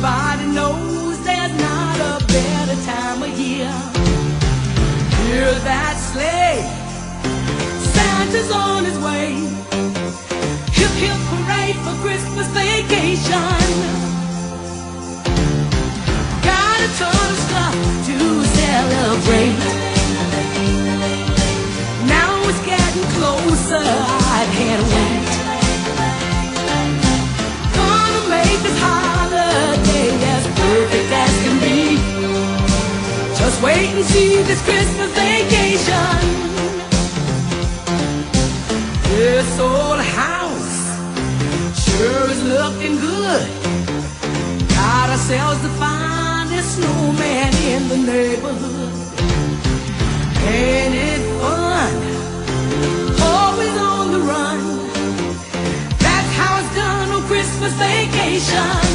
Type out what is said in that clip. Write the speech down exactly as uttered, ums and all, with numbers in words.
Everybody knows there's not a better time of year. Hear that sleigh, Santa's on his way. Hip hip hooray for Christmas vacation. Got a ton of stuff to celebrate. Now it's getting closer, I can't wait. Gonna make this holiday as perfect as can be. Just wait and see this Christmas vacation. This old house sure is looking good. Got ourselves the finest snowman in the neighborhood. Ain't it fun? Always on the run. That's how it's done on Christmas vacation.